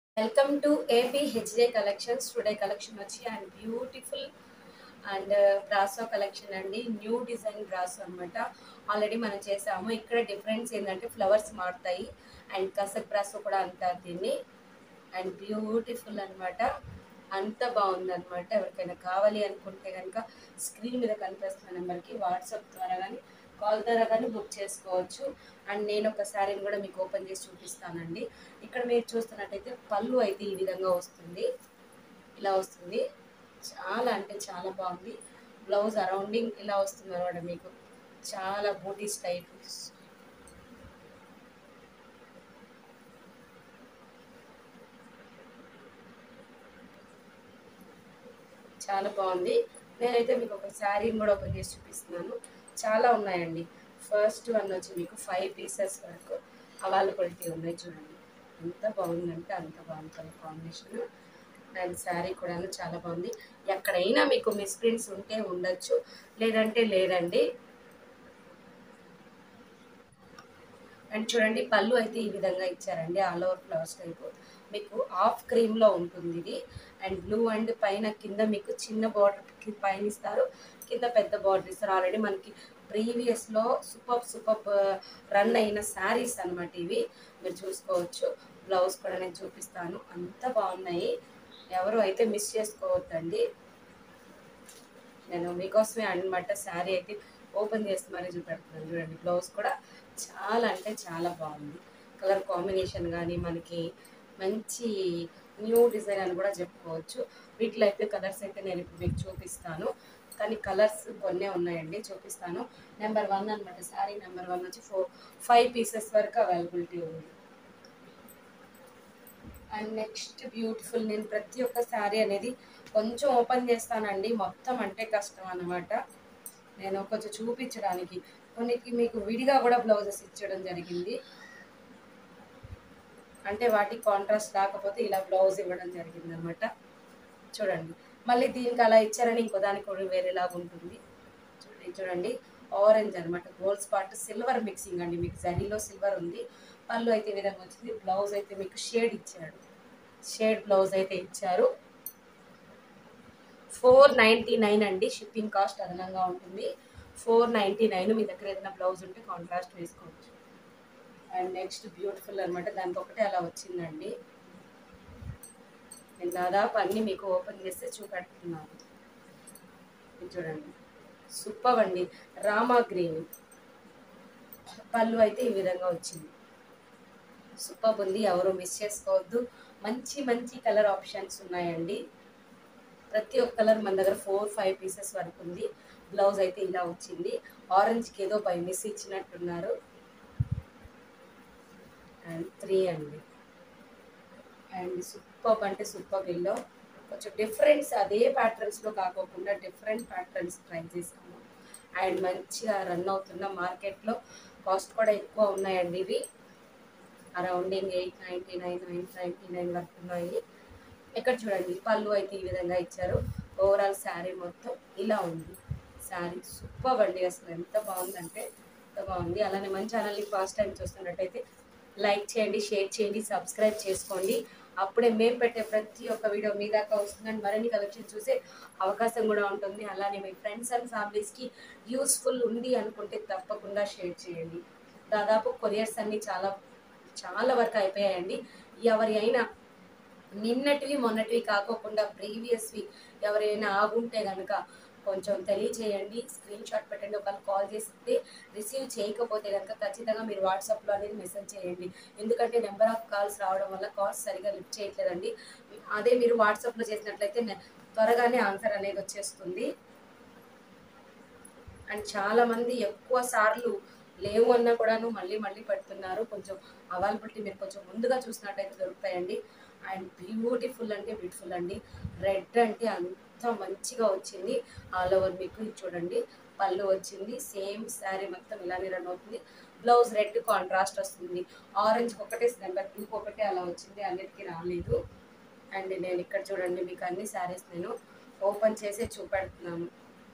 Welcome to APHJ collections. Today collection వచ్చి and beautiful and Brasso collection అండి. New design Brasso అన్నమాట. Already మనం చేసాము. ఇక్కడ డిఫరెన్స్ ఏంటంటే ఫ్లవర్స్ మారుతాయి అండ్ కసక్ Brasso కూడా అంటారు దీన్ని. అండ్ బ్యూటిఫుల్ అన్నమాట. అంత బాగుందన్నమాట. ఎవరికైనా కావాలి అనుకుంటే కనుక స్క్రీన్ మీద కనిపిస్తున్న నెంబర్కి వాట్సాప్ ద్వారా కానీ కాల్ ద్వారా కానీ బుక్ చేసుకోవచ్చు. అండ్ నేను ఒక శారీని కూడా మీకు ఓపెన్ చేసి చూపిస్తానండి. ఇక్కడ మీరు చూస్తున్నట్టయితే పళ్ళు అయితే ఈ విధంగా వస్తుంది, ఇలా వస్తుంది. చాలా అంటే చాలా బాగుంది. బ్లౌజ్ అరౌండింగ్ ఇలా వస్తుంది అనమాట. మీకు చాలా బూటీస్ టైప్ చాలా బాగుంది. నేనైతే మీకు ఒక శారీని కూడా ఓపెన్ చేసి చూపిస్తున్నాను. చాలా ఉన్నాయండి. ఫస్ట్ వన్ వచ్చి మీకు 5 పీసెస్ వరకు అవైలబిలిటీ ఉన్నాయి. చూడండి ఎంత బాగుందంటే అంత బాగుంది కలర్ కాంబినేషన్. అండ్ శారీ కూడా చాలా బాగుంది. ఎక్కడైనా మీకు మిస్ప్రింట్స్ ఉంటే ఉండొచ్చు, లేదంటే లేదండి. అండ్ చూడండి పళ్ళు అయితే ఈ విధంగా ఇచ్చారండి. ఆల్ ఓవర్ ఫ్లవర్స్ టైపు మీకు హాఫ్ క్రీమ్లో ఉంటుంది ఇది. అండ్ బ్లూ అండ్ పైన కింద మీకు చిన్న బార్డర్ పైన ఇస్తారు, కింద పెద్ద బార్డర్ ఇస్తారు. ఆల్రెడీ మనకి ప్రీవియస్లో సూపర్ రన్ అయిన శారీస్ అనమాట ఇవి. మీరు చూసుకోవచ్చు. బ్లౌజ్ కూడా నేను చూపిస్తాను. అంత బాగున్నాయి. ఎవరు అయితే మిస్ చేసుకోవద్దండి. నేను మీకోసమే అనమాట శారీ అయితే ఓపెన్ చేసి మరీ చూపెడుతున్నాను. చూడండి బ్లౌజ్ కూడా చాలా అంటే చాలా బాగుంది. కలర్ కాంబినేషన్ కానీ మనకి మంచి న్యూ డిజైన్ అని కూడా చెప్పుకోవచ్చు. వీటిలో అయితే కలర్స్ అయితే నేను ఇప్పుడు మీకు చూపిస్తాను, కానీ కలర్స్ కొన్నే ఉన్నాయండి. చూపిస్తాను. నెంబర్ 1 అనమాట. శారీ నెంబర్ 1 వచ్చి 5 పీసెస్ వరకు అవైలబిలిటీ ఉంది. అండ్ నెక్స్ట్ బ్యూటిఫుల్, నేను ప్రతి ఒక్క శారీ అనేది కొంచెం ఓపెన్ చేస్తానండి. మొత్తం అంటే కష్టం అన్నమాట. నేను కొంచెం చూపించడానికి కొన్నికి మీకు విడిగా కూడా బ్లౌజెస్ ఇచ్చడం జరిగింది. అంటే వాటికి కాంట్రాస్ట్ రాకపోతే ఇలా బ్లౌజ్ ఇవ్వడం జరిగింది అనమాట. చూడండి మళ్ళీ దీనికి అలా ఇచ్చారని ఇంకో దానికి కూడా వేరేలాగా ఉంటుంది. చూడండి ఆరెంజ్ అనమాట. గోల్డ్ స్పాట్ సిల్వర్ మిక్సింగ్ అండి. మీకు జరీలో సిల్వర్ ఉంది. పళ్ళు అయితే ఈ విధంగా వచ్చింది. బ్లౌజ్ అయితే మీకు షేడ్ ఇచ్చాడు. షేడ్ బ్లౌజ్ అయితే ఇచ్చారు. 499 అండి. షిప్పింగ్ కాస్ట్ అదనంగా ఉంటుంది. 499. మీ దగ్గర ఏదైనా బ్లౌజ్ ఉంటే కాంట్రాస్ట్ వేసుకోవచ్చు. అండ్ నెక్స్ట్ బ్యూటిఫుల్ అనమాట. దానికి ఒకటే అలా వచ్చిందండి. నేను దాదాపు అన్నీ మీకు ఓపెన్ చేస్తే చూపెడుతున్నాను. చూడండి సూపర్ అండి. రామా గ్రీన్ పళ్ళు అయితే ఈ విధంగా వచ్చింది. సూపర్ ఉంది. ఎవరు మిస్ చేసుకోవద్దు. మంచి మంచి కలర్ ఆప్షన్స్ ఉన్నాయండి. ప్రతి ఒక్క కలర్ మన దగ్గర 4-5 పీసెస్ వరకు ఉంది. బ్లౌజ్ అయితే ఇలా వచ్చింది. ఆరెంజ్కి ఏదో బై మిస్ ఇచ్చినట్టున్నారు. అండ్ 3 అండి. అండ్ సూపర్ అంటే సూపర్ బిల్లో కొంచెం డిఫరెన్స్ అదే ప్యాటర్న్స్లో కాకోకుండా డిఫరెంట్ ప్యాటర్న్స్ ట్రై చేసాము. అండ్ మంచిగా రన్ అవుతున్న మార్కెట్లో కాస్ట్ కూడా ఎక్కువ ఉన్నాయండి. ఇవి అరౌండింగ్ 899, 999 వరకు ఉన్నాయి. ఇక్కడ చూడండి పళ్ళు అయితే ఈ విధంగా ఇచ్చారు. ఓవరాల్ శారీ మొత్తం ఇలా ఉంది. శారీ సూపర్ అండి. అసలు ఎంత బాగుందంటే ఎంత బాగుంది. అలానే మన ఛానల్ని ఫస్ట్ టైం చూస్తున్నట్టయితే లైక్ చేయండి, షేర్ చేయండి, సబ్స్క్రైబ్ చేసుకోండి. అప్పుడే మేము పెట్టే ప్రతి ఒక్క వీడియో మీ దాకా వస్తుందని మరిన్ని కలెక్షన్ చూసే అవకాశం కూడా ఉంటుంది. అలానే మీ ఫ్రెండ్స్ అండ్ ఫ్యామిలీస్కి యూస్ఫుల్ ఉంది అనుకుంటే తప్పకుండా షేర్ చేయండి. దాదాపు కొరియర్స్ అన్నీ చాలా చాలా వరకు అయిపోయాయండి. ఎవరి అయినా నిన్నటివి మొన్నటివి కాకోకుండా ప్రీవియస్వి ఎవరైనా ఆగుంటే కనుక కొంచెం తెలియచేయండి. స్క్రీన్ షాట్ పెట్టండి. ఒకవేళ కాల్ చేస్తే రిసీవ్ చేయకపోతే కనుక ఖచ్చితంగా మీరు వాట్సాప్లో అనేది మెసేజ్ చేయండి. ఎందుకంటే నెంబర్ ఆఫ్ కాల్స్ రావడం వల్ల కాల్స్ సరిగా లిఫ్ట్ చేయట్లేదండి. అదే మీరు వాట్సాప్లో చేసినట్లయితే త్వరగానే ఆన్సర్ అనేది వచ్చేస్తుంది. అండ్ చాలామంది ఎక్కువ సార్లు లేవు అన్నా కూడాను మళ్ళీ మళ్ళీ పెడుతున్నారు. కొంచెం అవైలబిలిటీ మీరు కొంచెం ముందుగా చూసినట్టయితే దొరుకుతాయండి. అండ్ బ్యూటిఫుల్ అంటే బ్యూటిఫుల్ అండి. రెడ్ అంటే అంత మంచిగా వచ్చింది. ఆల్ ఓవర్ మీకు ఇది చూడండి పళ్ళు వచ్చింది. సేమ్ శారీ మొత్తం ఇలానే రన్ అవుతుంది. బ్లౌజ్ రెడ్ కాంట్రాస్ట్ వస్తుంది. ఆరెంజ్ ఒకటే నెంబర్ 2 ఒకటే అలా వచ్చింది, అన్నిటికీ రాలేదు. అండ్ నేను ఇక్కడ చూడండి మీకు అన్ని శారీస్ నేను ఓపెన్ చేసి చూపెడుతున్నాను.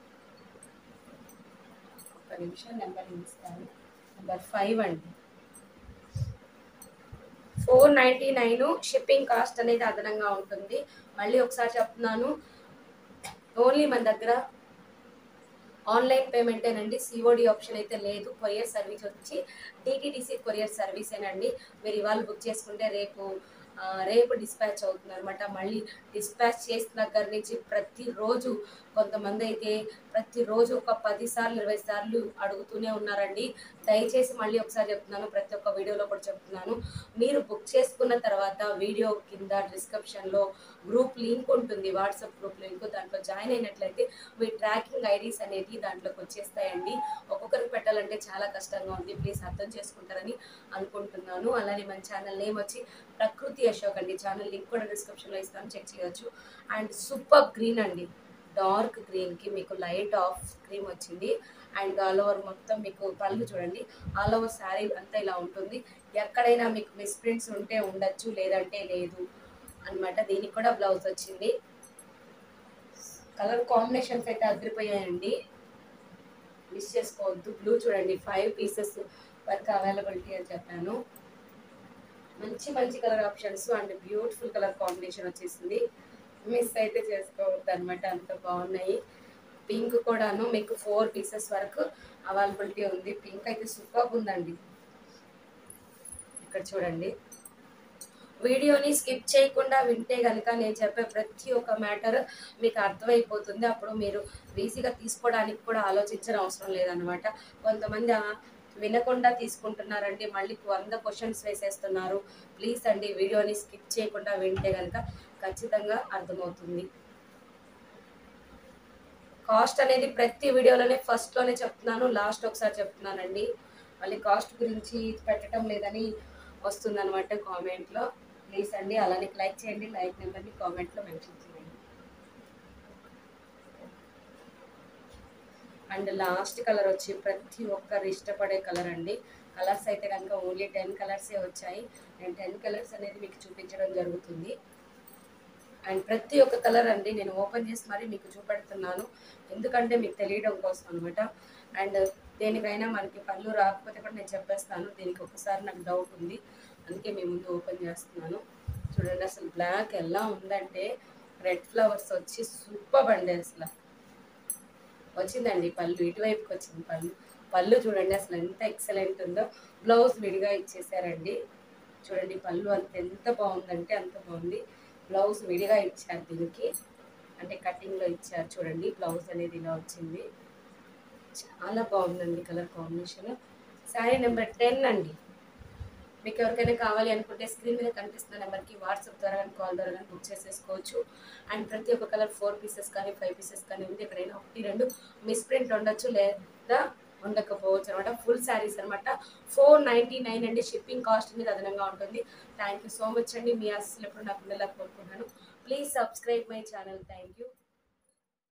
ఒక్క నిమిషం నెంబర్ ఇస్తాను. నెంబర్ 5 అండి. 499 షిప్పింగ్ కాస్ట్ అనేది అదనంగా ఉంటుంది. మళ్ళీ ఒకసారి చెప్తున్నాను, ఓన్లీ మన దగ్గర ఆన్లైన్ పేమెంటేనండి. సిఓడి ఆప్షన్ అయితే లేదు. కొరియర్ సర్వీస్ వచ్చి డిటిడిసి కొరియర్ సర్వీసేనండి. మీరు ఇవాళ బుక్ చేసుకుంటే రేపు డిస్పాచ్ అవుతుంది అనమాట. మళ్ళీ డిస్పాచ్ చేసిన దగ్గర నుంచి ప్రతిరోజు కొంతమంది అయితే ప్రతిరోజు ఒక 10 సార్లు 20 సార్లు అడుగుతూనే ఉన్నారండి. దయచేసి మళ్ళీ ఒకసారి చెప్తున్నాను, ప్రతి ఒక్క వీడియోలో కూడా చెప్తున్నాను, మీరు బుక్ చేసుకున్న తర్వాత వీడియో కింద డిస్క్రిప్షన్లో గ్రూప్ లింక్ ఉంటుంది, వాట్సాప్ గ్రూప్ లింక్. దాంట్లో జాయిన్ అయినట్లయితే మీ ట్రాకింగ్ ఐడీస్ అనేవి దాంట్లోకి వచ్చేస్తాయండి. ఒక్కొక్కరికి పెట్టాలంటే చాలా కష్టంగా ఉంది, ప్లీజ్ అర్థం చేసుకుంటారని అనుకుంటున్నాను. అలానే మన ఛానల్ నేమ్ వచ్చి ప్రకృతి అశోక్ అండి. ఛానల్ లింక్ కూడా డిస్క్రిప్షన్లో ఇస్తాను, చెక్ చేయొచ్చు. అండ్ సూపర్ గ్రీన్ అండి, డార్క్ గ్రీన్కి మీకు లైట్ ఆఫ్ క్రీమ్ వచ్చింది. అండ్ ఆల్ ఓవర్ మొత్తం మీకు పళ్ళు చూడండి, ఆల్ ఓవర్ శారీ అంతా ఇలా ఉంటుంది. ఎక్కడైనా మీకు మిస్ప్రింట్స్ ఉంటే ఉండొచ్చు, లేదంటే లేదు అనమాట. దీనికి కూడా బ్లౌజ్ వచ్చింది. కలర్ కాంబినేషన్స్ అయితే అదిరిపోయాయండి, మిస్ చేసుకోవద్దు. బ్లూ చూడండి, 5 పీసెస్ వరకు అవైలబిలిటీ అని చెప్పాను. మంచి మంచి colour options and beautiful colour combination వచ్చేసింది. మిస్ అయితే చేసుకోవద్దు అనమాట, అంత బాగున్నాయి. పింక్ కూడాను మీకు 4 పీసెస్ వరకు అవైలబిలిటీ ఉంది. పింక్ అయితే సూపర్ ఉందండి. ఇక్కడ చూడండి, వీడియోని స్కిప్ చేయకుండా వింటే కనుక నేను చెప్పే ప్రతి ఒక్క మ్యాటర్ మీకు అర్థమైపోతుంది. అప్పుడు మీరు ఈజీగా తీసుకోవడానికి కూడా ఆలోచించిన అవసరం లేదనమాట. కొంతమంది వినకుండా తీసుకుంటున్నారండి, మళ్ళీ 100 క్వశ్చన్స్ వేసేస్తున్నారు. ప్లీజ్ అండి, వీడియోని స్కిప్ చేయకుండా వింటే కనుక ఖచ్చితంగా అర్థమవుతుంది. కాస్ట్ అనేది ప్రతి వీడియోలోనే ఫస్ట్లోనే చెప్తున్నాను, లాస్ట్ ఒకసారి చెప్తున్నానండి. మళ్ళీ కాస్ట్ గురించి పెట్టడం లేదని వస్తుందన్నమాట కామెంట్లో. ప్లీజ్ అండి, అలానే లైక్ చేయండి, లైక్ నెంబర్ని కామెంట్లో మెన్షన్ చేయండి. అండ్ లాస్ట్ కలర్ వచ్చి ప్రతి ఒక్కరు ఇష్టపడే కలర్ అండి. కలర్స్ అయితే కనుక ఓన్లీ 10 కలర్సే వచ్చాయి. నేను 10 కలర్స్ అనేది మీకు చూపించడం జరుగుతుంది. అండ్ ప్రతి ఒక్క కలర్ అండి నేను ఓపెన్ చేసి మరీ మీకు చూపెడుతున్నాను, ఎందుకంటే మీకు తెలియడం కోసం అనమాట. అండ్ దేనికైనా మనకి పళ్ళు రాకపోతే కూడా నేను చెప్పేస్తాను. దీనికి ఒకసారి నాకు డౌట్ ఉంది, అందుకే మీ ముందు ఓపెన్ చేస్తున్నాను. చూడండి, అసలు బ్లాక్ ఎలా ఉందంటే రెడ్ ఫ్లవర్స్ వచ్చి సూపర్ అండి. అసలు వచ్చిందండి పళ్ళు, ఇటువైపుకి వచ్చింది పళ్ళు. పళ్ళు చూడండి అసలు ఎంత ఎక్సలెంట్ ఉందో. బ్లౌజ్ విడిగా ఇచ్చేసారండి. చూడండి పళ్ళు ఎంత బాగుందంటే అంత బాగుంది. బ్లౌజ్ విడిగా ఇచ్చారు దీనికి, అంటే కటింగ్లో ఇచ్చారు. చూడండి బ్లౌజ్ అనేది ఇలా వచ్చింది, చాలా బాగుందండి కలర్ కాంబినేషన్. శారీ నెంబర్ 10 అండి. మీకు ఎవరికైనా కావాలి అనుకుంటే స్క్రీన్ మీద కనిపిస్తున్న నెంబర్కి వాట్సాప్ ద్వారా కానీ కాల్ ద్వారా కానీ బుక్ చేసేసుకోవచ్చు. అండ్ ప్రతి ఒక్క కలర్ 4 పీసెస్ కానీ 5 పీసెస్ కానీ ఉంది. ఎక్కడైనా 1, 2 మిస్ప్రింట్ ఉండొచ్చు, లేదా ఉండకపోవచ్చు అనమాట. ఫుల్ శారీస్ అనమాట. 499 అండి. షిప్పింగ్ కాస్ట్ మీద అదనంగా ఉంటుంది. థ్యాంక్ యూ సో మచ్ అండి. మీ అసలు ఎప్పుడు నాకు ఉండేలా కోరుకుంటున్నాను. Please subscribe my channel. Thank you.